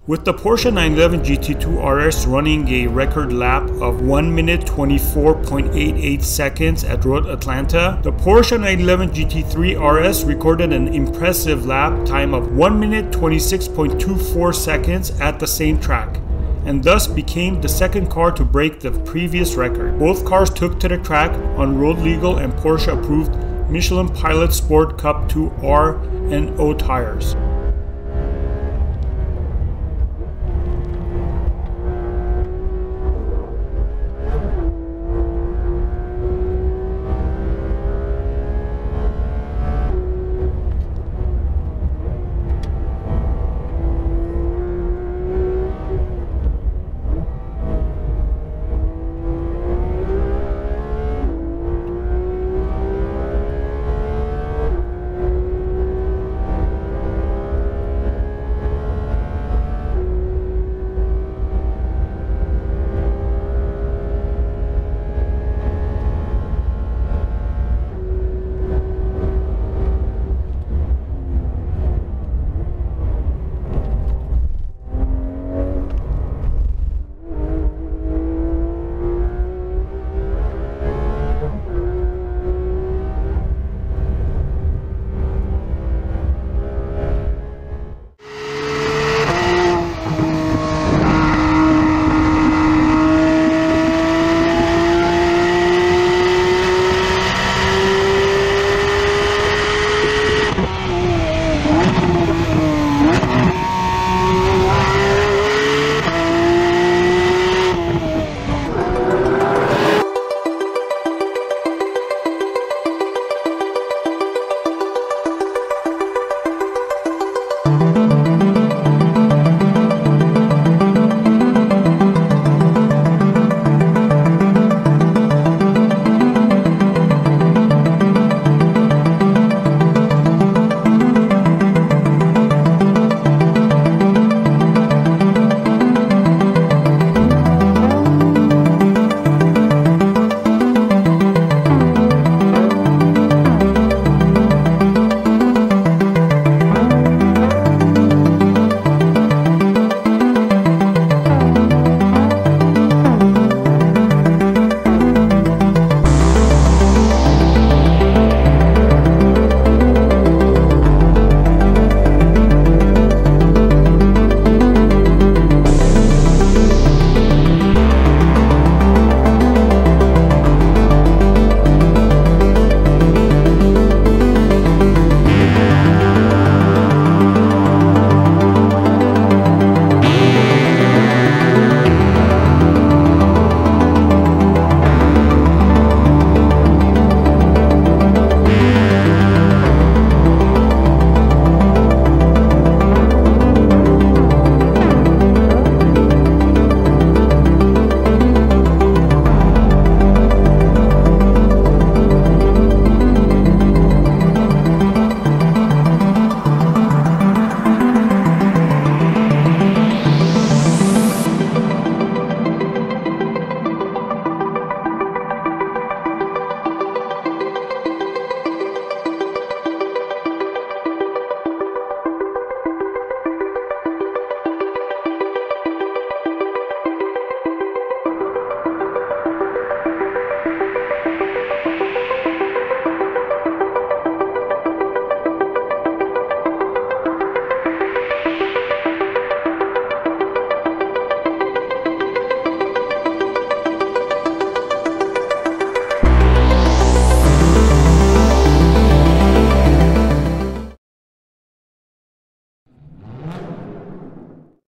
With the Porsche 911 GT2 RS running a record lap of 1 minute 24.88 seconds at Road Atlanta, the Porsche 911 GT3 RS recorded an impressive lap time of 1 minute 26.24 seconds at the same track, and thus became the second car to break the previous record. Both cars took to the track on road legal and Porsche-approved Michelin Pilot Sport Cup 2 R and O tires.